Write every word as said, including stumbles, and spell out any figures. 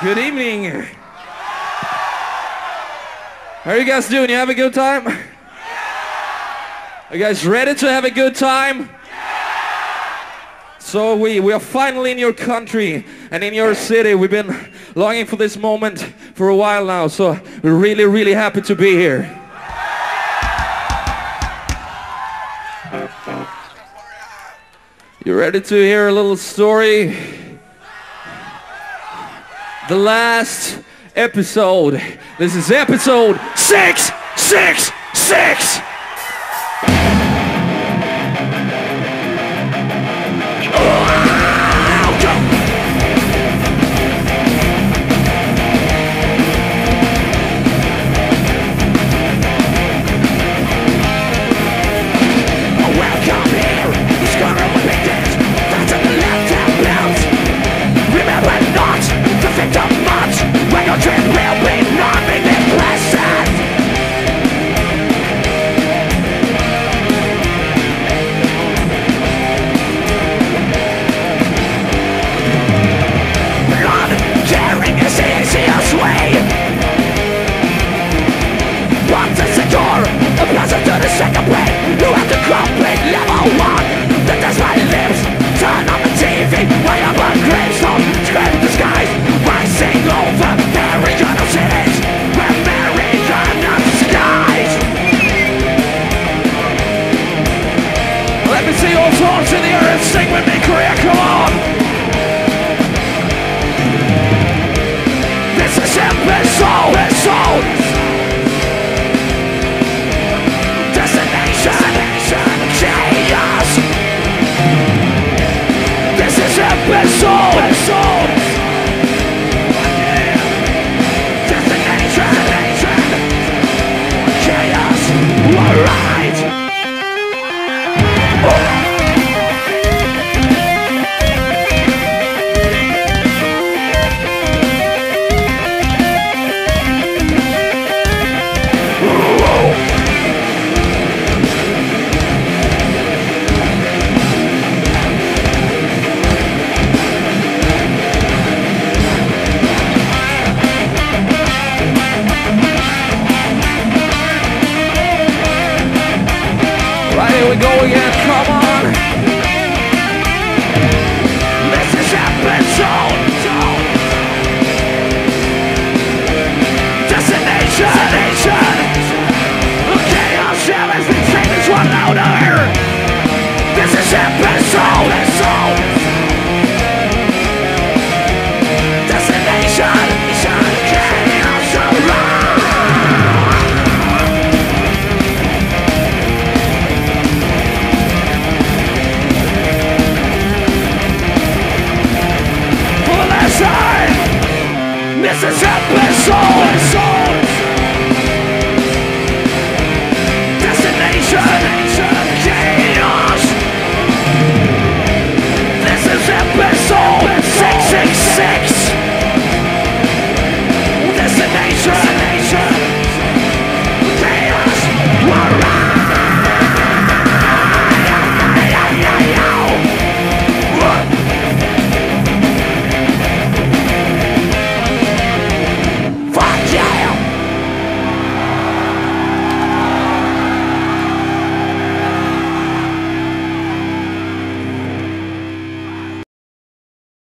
Good evening. How are you guys doing? You have a good time? Are you guys ready to have a good time? So we, we are finally in your country and in your city. We've been longing for this moment for a while now. So we're really, really happy to be here. You ready to hear a little story? The last episode. This is episode six six six. Sing with me, Korea, come on! This is episode, episode! Destination, chaos! This is episode, episode! Destination, chaos! Alright! Oh. Right, here we go again, come on!